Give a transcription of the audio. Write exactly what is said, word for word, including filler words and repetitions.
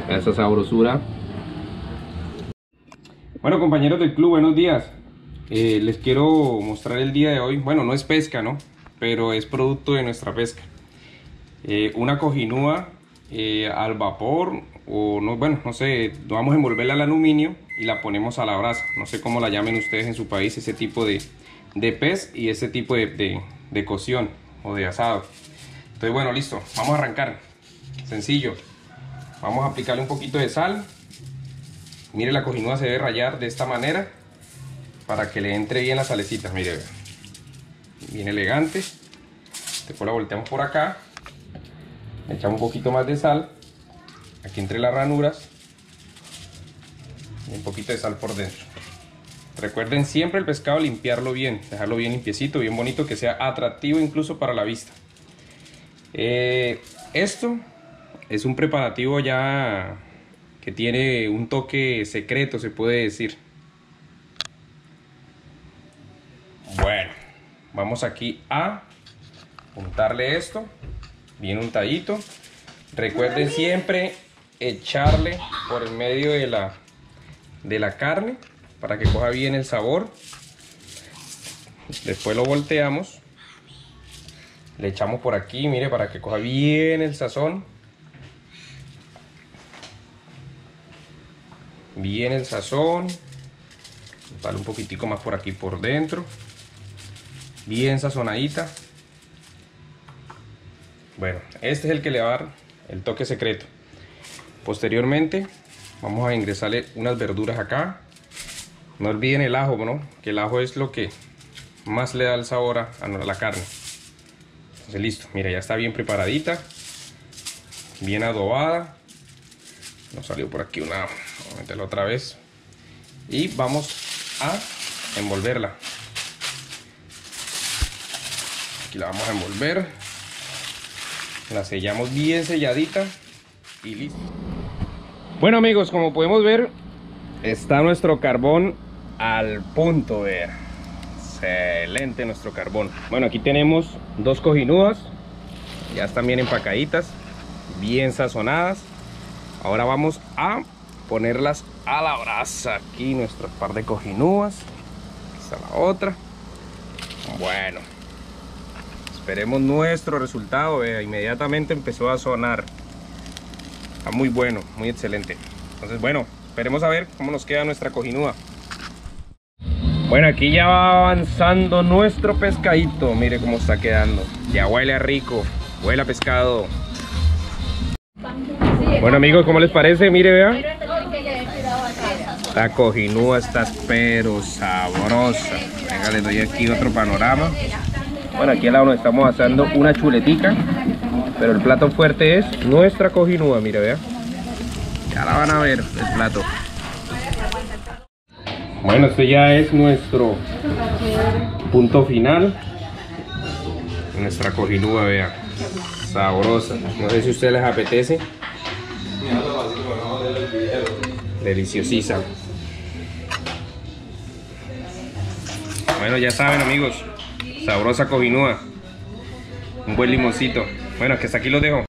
a esa sabrosura. Bueno, compañeros del club, buenos días. Eh, les quiero mostrar el día de hoy. Bueno, no es pesca, ¿no? Pero es producto de nuestra pesca. Eh, una cojinúa eh, al vapor, o no, bueno, no sé, vamos a envolverla al aluminio y la ponemos a la brasa. No sé cómo la llamen ustedes en su país, ese tipo de, de pez y ese tipo de, de, de cocción o de asado. Entonces, bueno, listo, vamos a arrancar. Sencillo. Vamos a aplicarle un poquito de sal. Mire, la cojinúa se debe rallar de esta manera para que le entre bien la salecita. Mire, bien elegante. Después la volteamos por acá. Le echamos un poquito más de sal aquí entre las ranuras y un poquito de sal por dentro. Recuerden siempre el pescado limpiarlo bien, dejarlo bien limpiecito, bien bonito, que sea atractivo incluso para la vista. Eh, esto es un preparativo ya que tiene un toque secreto, se puede decir. Bueno, vamos aquí a untarle esto bien untadito. Recuerden siempre echarle por el medio de la de la carne para que coja bien el sabor. Después lo volteamos, le echamos por aquí, mire, para que coja bien el sazón, bien el sazón. Dale un poquitico más por aquí por dentro, bien sazonadita. Bueno, este es el que le va a dar el toque secreto. Posteriormente vamos a ingresarle unas verduras acá. No olviden el ajo, ¿no? Que el ajo es lo que más le da el sabor a, a la carne. Entonces listo, mira, ya está bien preparadita, bien adobada. Nos salió por aquí una, vamos a meterla otra vez. Y vamos a envolverla. Aquí la vamos a envolver. La sellamos bien selladita y listo. Bueno, amigos, como podemos ver, está nuestro carbón al punto, vean. Excelente nuestro carbón. Bueno, aquí tenemos dos cojinúas, ya están bien empacaditas, bien sazonadas. Ahora vamos a ponerlas a la brasa. Aquí nuestro par de cojinúas. Aquí está la otra. Bueno, esperemos nuestro resultado. Vea, inmediatamente empezó a sonar. Está muy bueno, muy excelente. Entonces, bueno, esperemos a ver cómo nos queda nuestra cojinúa. Bueno, aquí ya va avanzando nuestro pescadito. Mire cómo está quedando. Ya huele a rico, huele a pescado. Bueno, amigos, ¿cómo les parece? Mire, vea. La cojinúa está pero sabrosa. Venga, les doy aquí otro panorama. Bueno, aquí al lado nos estamos asando una chuletica, pero el plato fuerte es nuestra cojinúa, mire, vea. Ya la van a ver, el plato. Bueno, este ya es nuestro punto final. Nuestra cojinúa, vea, sabrosa. No sé si a ustedes les apetece. Deliciosísima. Bueno, ya saben, amigos, sabrosa cojinúa, un buen limoncito. Bueno, que hasta aquí los dejo.